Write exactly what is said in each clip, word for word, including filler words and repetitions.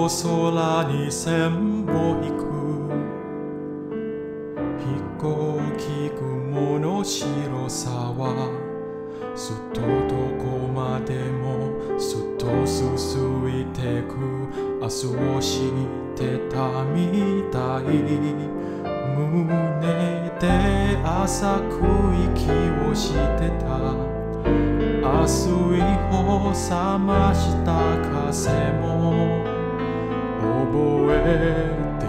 と空に線を引く飛行機雲の白さはすっとどこまでもすっと続いてく明日を知ってたみたい胸で浅く息をしてた熱い方冷ました風も覚えて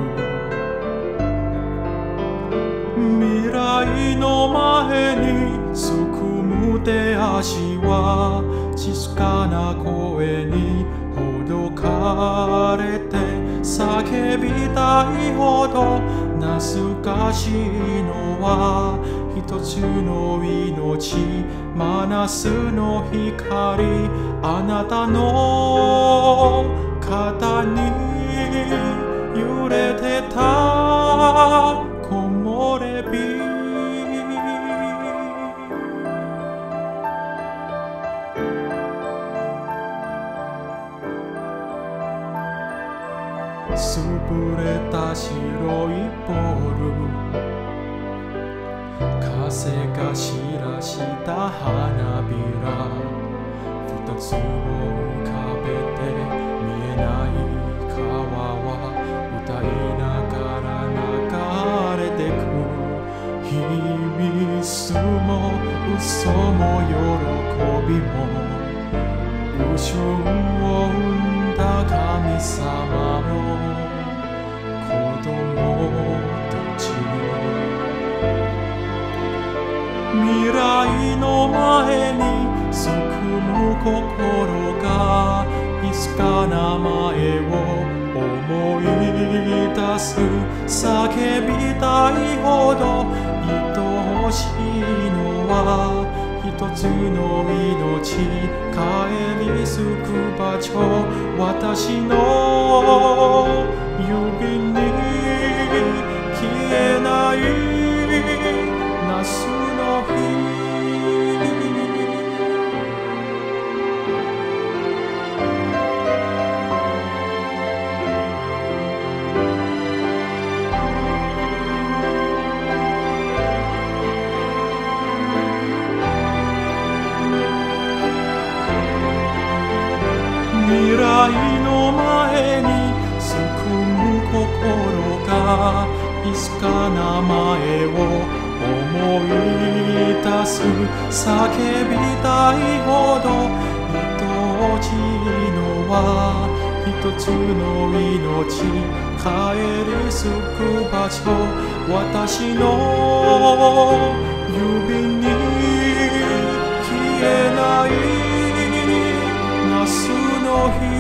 る未来の前にすくむ手足は静かな声にほどかれて叫びたいほど懐かしいのは一つの命真夏の光あなたの肩に揺れてた木漏れ日つぶれた白いボール風が知らした花びら二つを浮かべて見えない川は歌いながら流れてく秘密も嘘も喜びも宇宙を生んだ神様の子供たち未来の前にすくむ心がいつか名前を思い出す叫びたいほど愛しいのは一つの命帰り着く場所私の指に消えない夏の日未来の前にすくむ心がいつか名前を思い出す叫びたいほど愛しいのは一つの命帰り着く場所私の指に消えない夏の日